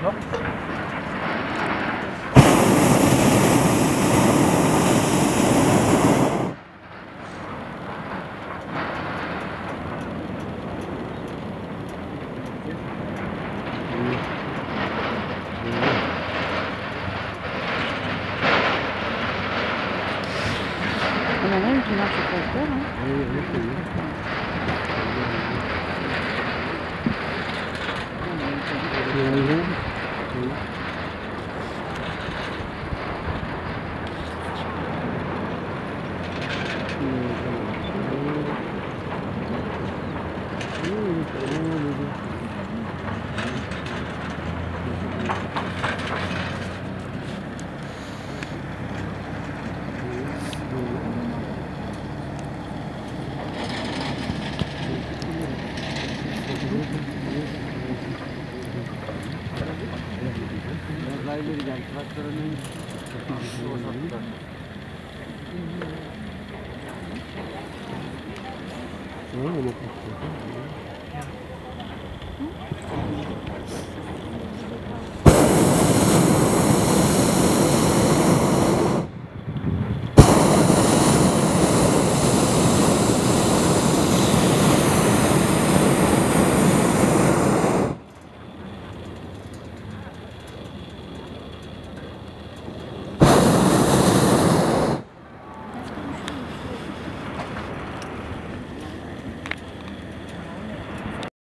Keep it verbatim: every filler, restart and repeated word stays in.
va? Il y en a une qui marche au tracteur. Hein. Oui, oui, oui. Tu as raison. Oui. Biraz daha ileri gel. Traktörünün şu uzaklıkta. Oui, on est